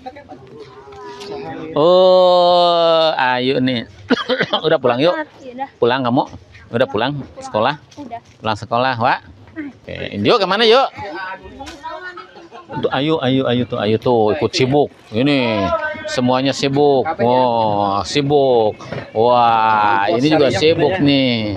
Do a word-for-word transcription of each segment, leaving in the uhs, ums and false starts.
Oh, ayo nih. Udah pulang yuk. Pulang kamu? Udah pulang sekolah? Pulang sekolah, Wak. Oke, yuk kemana yuk? Tuh, ayo, ayo, ayo tuh, ayo tuh, ikut sibuk. Ini semuanya sibuk. Wow, sibuk. Wah, ini juga sibuk nih.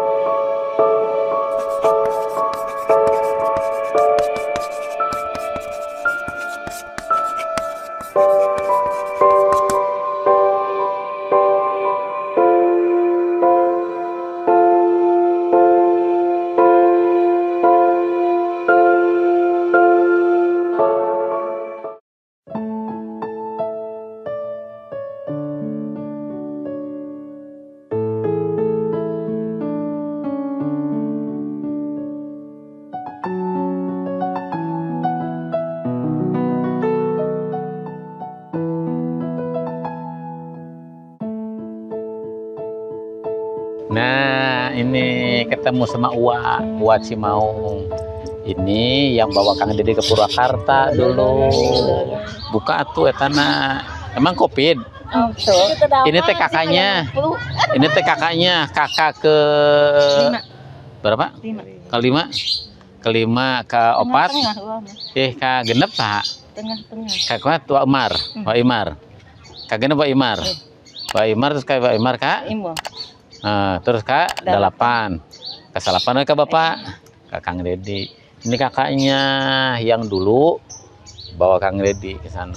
Nah, ini ketemu sama Uwa, Uwa Cimaung. Ini yang bawa Kang Dede ke Purwakarta dulu. Buka tuh etana. Emang Covid? Oh, ini teh kakaknya. Ini teh kakaknya, kakak ke lima. Berapa? Lima. Kelima. Kelima ke opat. Eh, ka genep tah? Tengah-tengah. Kakak tua Umar, Pak Imar. Kagena Pak Imar. Pak Imar terus kayak Pak Imar Kak. Imbo. Nah, terus Kak delapan. Kesalapan ke Bapak, Kak Kang Dede. Ini kakaknya yang dulu bawa Kang Dede ke sana.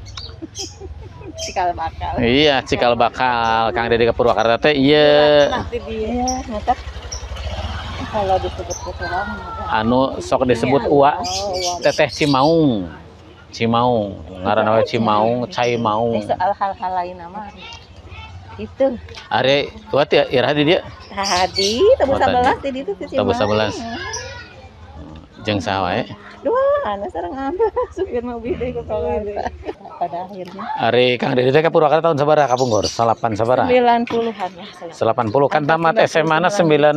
Cikal bakal. Iya, cikal bakal Kang Dede ke Purwakarta teh iya. Nanti dia ngetek. Kalau disebut keselam Anu sok disebut Uwa Teteh Cimaung. Cimaung, ngaranna we Cimaung, Cai Maung. soal hal-hal lain nama. Itu. Are kuat ya irah di dia. Tadi tabu sabelas di itu sih. Tabu sabelas. Jeung saha wae? Dua, anu sareng anda supir mobil deui ke Purwakarta. Pada akhirnya. Ari Kang Dede teh ka Purwakarta tahun sabaraha ka Punggor? Salapan sabaraha? sembilan puluhan ya. delapan puluh kan tamat S M A na sembilan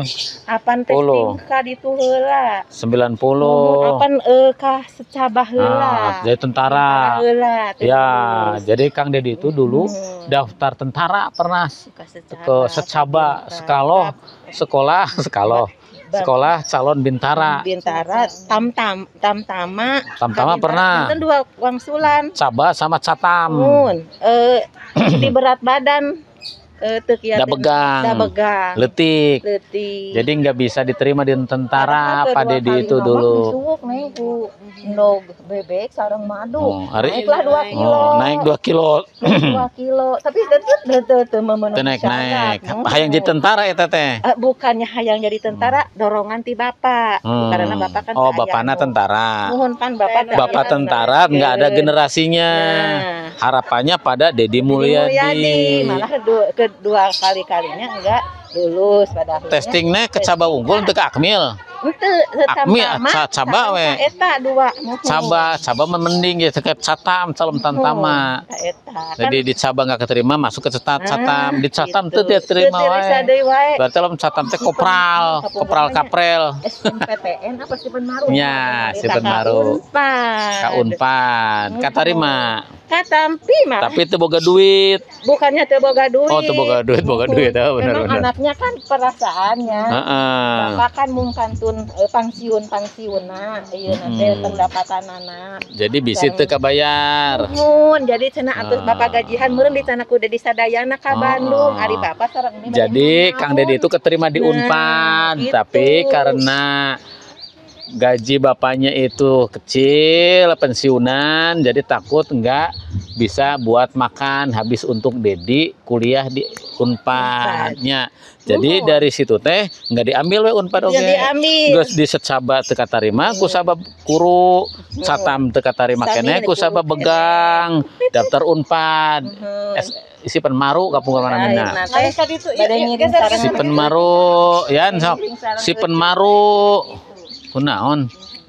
Apan testing ka ditu heula. sembilan puluh. Apan eh ka secabah heula. Nah, jadi tentara. Heula. Ya, jadi Kang Dede itu dulu Hmm. daftar tentara pernah Suka ke secaba sekaloh sekolah sekaloh sekolah calon bintara. Bintara tam tam tam tama Tam-tama pernah. Itu dua wangsulan. Caba sama catam. Mun eh di berat badan eh teu kieu Da begang. da begang. Letik. Leutik. Jadi nggak bisa diterima di tentara Padahal Pak kedua Dede kali itu mama dulu. Disuwuk nih ku ndog bebek sareng madu. Oh, hari Naiklah dua kilo. Oh, naik dua kilo. dua kilo. Tapi tetep teu memenuhi Naik naik. syarat. Hayang jadi tentara eta teh. Eh, bukannya hayang jadi tentara, dorongan ti bapak. Hmm. Karena bapak kan Oh, hayang. bapakna tentara. Mohon pan bapak da- Bapak tentara nggak ada generasinya. Nah. Harapannya pada Deddy Mulyadi. Mulyadi. Malah kedua, kedua kali kalinya enggak lulus pada akhirnya. Testingnya ke Caba Unggul untuk ke Akmil. Henteu Akmi, sama ca- caba we. eta dua muhun. Caba, Caba mending ya ke Catam, calon tantama. Muhun, eta. Jadi di Caba nggak keterima masuk ke Cetat, Catam. Di Catam gitu. tuh dia terima Teu terima deui wae. wae. Berarti lo Catam teh kopral, kopral kaprel. S M P T N apa sih Penmaru? Nya, si Penmaru. Unpad. Ka Unpad, katarima. Katampi mah. Tapi itu boga duit. Bukannya teu boga duit. Oh, teu boga duit, boga duit, oh, benar, Memang benar. anaknya kan perasaannya. Heeh. Bapak kan mung kantun eh, pangsiun pangsiunna ieu na teh Hmm. pendapatanana. Jadi bisi teu kabayar. Mun jadi cenah atuh Ah. bapak gajihan meureun di cenah kudu di Sadayana ka Ah. Bandung. Ari bapak sareng ini Jadi bayar Kang Dede itu keterima di Nah, Unpad, gitu. tapi karena gaji bapaknya itu kecil, pensiunan, jadi takut nggak bisa buat makan habis untuk Dedi kuliah di Unpadnya. Jadi Uhum. dari situ teh nggak diambil we Unpad oge. Jadi diambil. Geus di secaba teu katarima ku sabab guru, catam teu katarima Sami keneh ku di sabab guru. begang daftar Unpad. Uhum. S- isi Penmaru kapung mana mana. Nah, teh bade ngiring sareng Si Penmaru, yan sok. Si Penmaru, kunaon?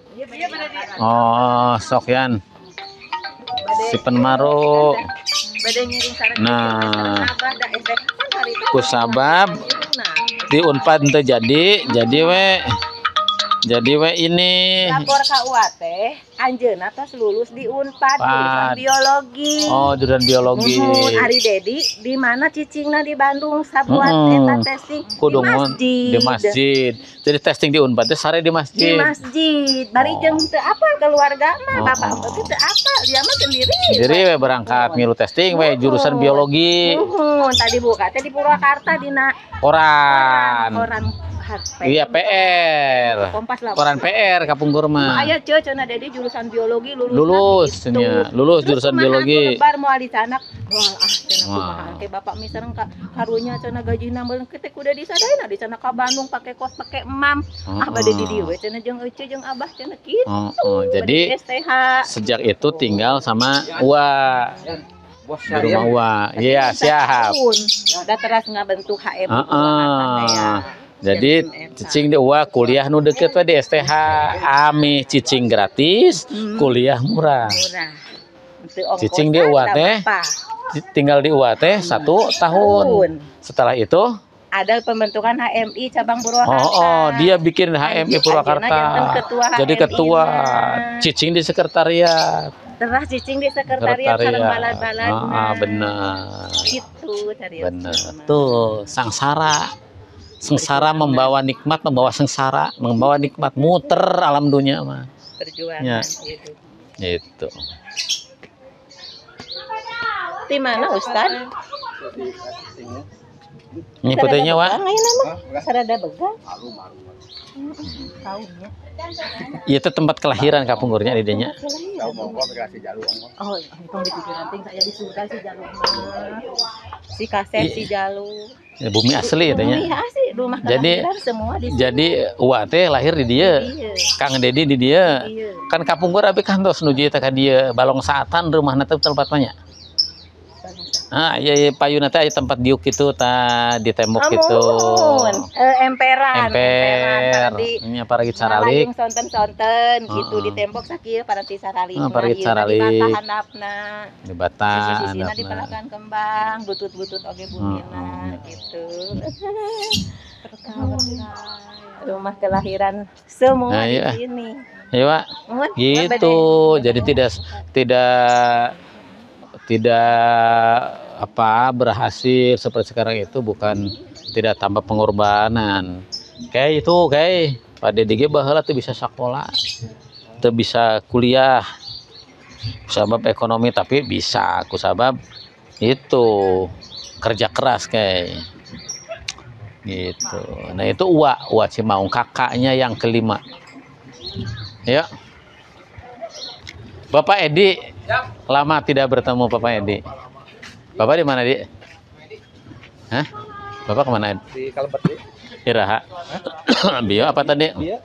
Oh, sok yan. Si Penmaru. bade ngiring sareng Nah, abah da S D K kan harita ku sabab nah di Unpad teu jadi, jadi we Jadi we ini lapor K U A teh anjeunna tos lulus di Unpad jurusan Pad. biologi. Oh, jurusan biologi. Nuhun, Ari Dedi di mana cicingna di Bandung sabuat Mm-mm. eta testing Kudu di mun masjid. di masjid. Jadi testing di Unpad teh sare di Di masjid. masjid. Bari Oh. jeung teu apal keluarga mah, Oh, bapak oh. teu apal, dia mah sendiri. Sendiri we berangkat ngilu testing we jurusan biologi. Nuhun, tadi buka teh di Purwakarta dina Koran. Koran H P. Iya P R. Kompas lah. Koran P R Kapungkur mah. Aya ce cenah Dedi jurusan biologi lulus. Lulus nya, lulus jurusan biologi. Lebar moal dicanak. Moal ah cenah Wah. kumaha ke bapak misalnya ka karunya cenah gajina beuleuh kita kuda disadaina di cenah ka Bandung pakai kos pakai emam. Ah bade di dieu we cenah jeung euceuk jeung abah cenah kitu. Oh, oh, jadi S T H. sejak itu tinggal sama Ua. Di rumah Ua. Iya, siap. Udah teras ngabentuk H M. Heeh. Jadi cicing di Ua kuliah nu deket we di S T H. Ami cicing gratis, kuliah murah. Murah. Teu ongkos Cicing di Ua teh tinggal di Ua teh satu tahun. Setelah itu ada pembentukan H M I cabang Purwakarta. Oh, oh, dia bikin H M I Anjing, Purwakarta. anjeunna ketua Jadi H M I ketua, -na. cicing di sekretariat. Terus cicing di sekretariat sareng balad-balad. Ah, ah, bener. Gitu cari. Bener. Tuh, sangsara. Sengsara membawa nikmat, membawa sengsara, membawa nikmat, muter alam dunia mah. Perjuangan Ya. hidup. Gitu. Di mana Ustad? Ngikutinya wa. Ayeuna mah sarada begang. Tahunnya. Iya itu tempat kelahiran Kapungkurnya di dinya. Oh, hitung di pikiran ting saya di surga si Jalu mah. Si Kasep si Jalu. Ya, bumi asli ya dinya. Iya sih rumah Jadi- kelahiran semua di sini. Jadi Ua teh lahir di dia. Iya. Kang Dedi di dia. Iya. Kan Kapungkur abi kantos nuju eta ka dia balong saatan rumahna teh tempat banyak. Ah, iya iya payuna teh aya tempat diuk kitu tah di tembok kitu. Amun, eh, emperan, Emper. Di Ini apa lagi saralik? Ngalayung sonten-sonten gitu Heeh. di tembok sakieu paranti saralik. Ah, paranti Ieu saralik. Di batahan handapna. Di bata Sisi-sisina di handapna. palakan kembang, butut-butut oge bumina Heeh. gitu. Rumah kelahiran semua Nah, iya. di sini. Iya, Pak. Mun, Gitu. Jadi tidak tidak tidak apa berhasil seperti sekarang itu bukan tidak tambah pengorbanan. Kayak itu kayak Pak Dedi ge baheula tuh bisa sekolah. Tuh bisa kuliah. Sabab ekonomi tapi bisa aku sabab itu kerja keras kayak gitu. Nah itu Ua, Ua Cimaung kakaknya yang kelima. Ya. Bapak Edi, lama tidak bertemu Bapak Edi. Bapak di mana, Di? Hah? Bapak kemana? Di Kalembet di. Iraha. Bio apa tadi? Iya.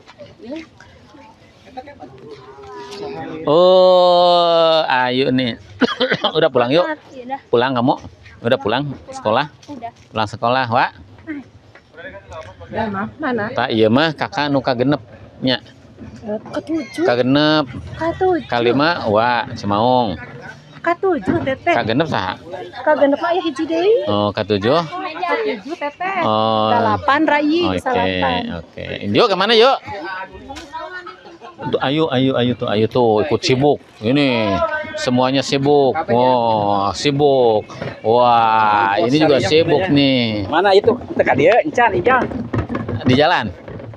Oh, ayo nih. Udah pulang yuk. Udah. Pulang kamu? Udah pulang sekolah? Udah. Pulang sekolah, Wak? Udah mah mana? Tak iya mah kakak nu kagenep nya. Ketujuh. Kagenep, Katujuh. kalima Wak Cimaung. Katujuh teteh. Kagenep saha? Kagenep mah aya hiji deui. Oh, katujuh. Katujuh teteh. Oh. Dalapan Rayi, Oke, salapan. oke. Yuk kemana yuk? Tuh, ayo, ayo, ayo tuh, ayo tuh ikut sibuk. Ini semuanya sibuk. Wah, sibuk. Wah, ini juga sibuk nih. Mana itu? Teka dia, encan, ijang. Di jalan.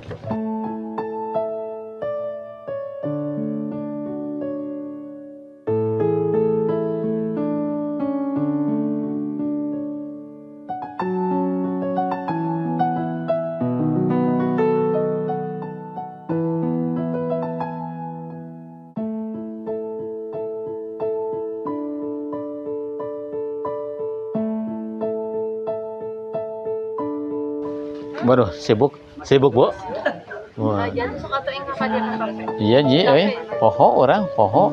Waduh, sibuk, sibuk bu. Wah. Iya ji, eh, poho orang, poho.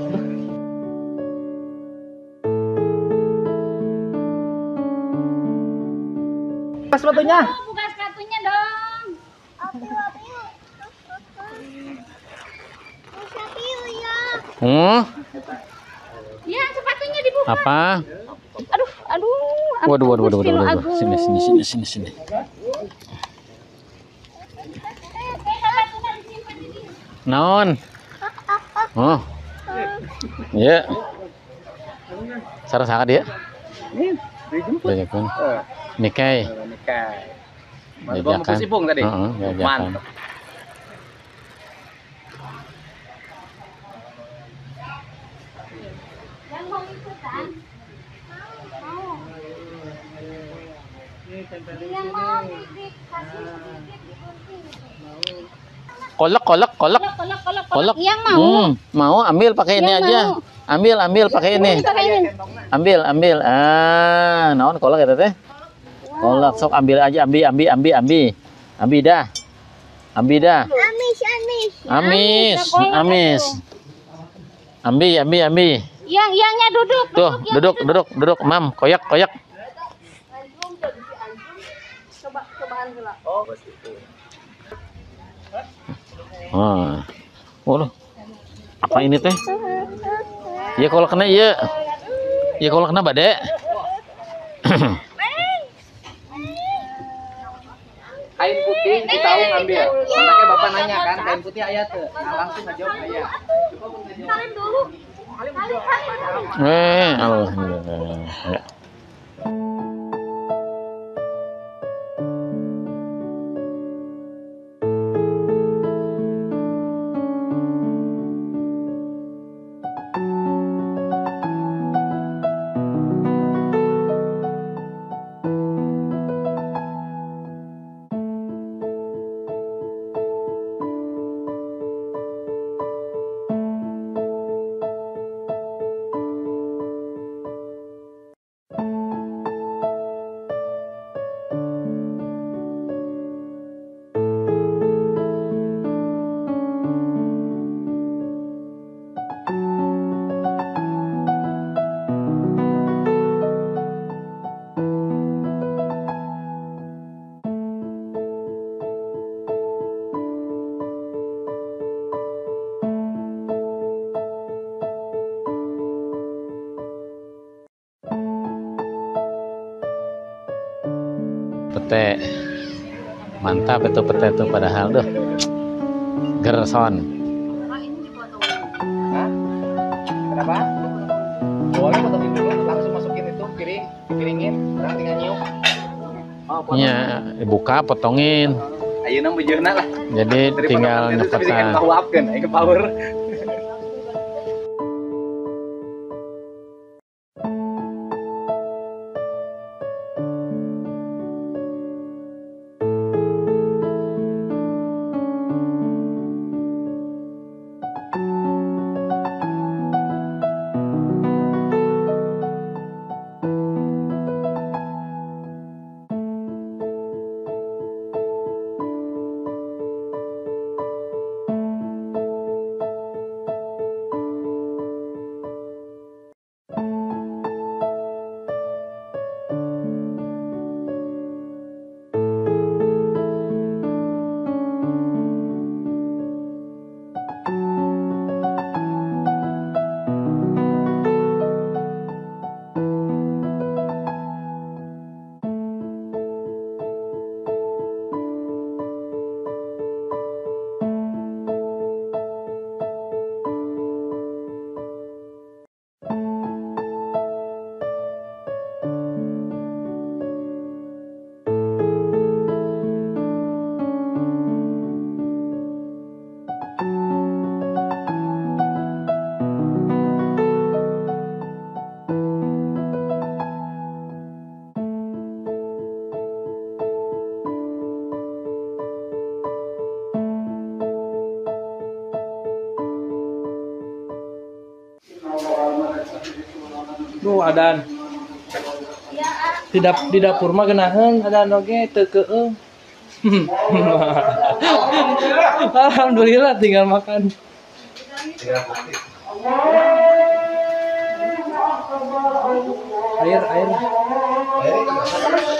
Pas sepatunya. Buka sepatunya dong. Hmm, Ya, sepatunya dibuka. apa? Aduh, aduh. Waduh, waduh, waduh, waduh, Aduh, waduh. Agus. Sini, sini, sini, sini, sini. Eh, sepatunya disimpan Naon? Oh. Ya. Sareng-sareng dia. Nih, dijemput. Jajakan. Eh, Nikai. nikah. Mas gua mau Jajakan. kesipung tadi. Heeh, jajakan. Mantap. Yang mau ikutan? Mau. Yang mau dik kasih sedikit digunting. Kolak, kolak, kolak. Kolak, kolak, kolak, Kolak. Yang mau. Hmm, mau ambil pakai ini Yang aja. mau. Ambil, ambil pakai ini. Pakaiin. Ambil, ambil. Ah, naon kolak eta teh? Kolak sok ambil aja, ambil, ambil, ambil, ambil. Ambil dah. Ambil dah. Amis, amis. Amis, amis. Ambil, ambil, ambil. Yang yangnya duduk. Tuh, yang duduk, duduk, duduk, Mam. Koyak, koyak. Coba cobaan heula. Oh, bos itu. Ah. Oh, loh. Apa ini teh? Iya kalau kena iya. Iya kalau kena bade. Kain putih kita tahu ngambil. Anaknya bapak nanya kan, kain putih ayah tuh. Nah, langsung ngajawab ayah. Salim dulu. Salim, salim. Eh, alhamdulillah. Ya. Pete. Mantap itu pete itu padahal tuh. Gerson. Hah? Kenapa? Boleh potongin dulu, langsung masukin itu piring, dipiringin, sekarang tinggal nyiuk. Oh, potong. Iya, buka potongin. Ayeuna bejeuna lah. Jadi Daripada tinggal potong itu tapi dengan nyepetan. pahuapkeun, aya ke power. Duh, adan. Di, dap di dapur mah geunaheun adan oge teu keueuh. Alhamdulillah tinggal makan. Air, air.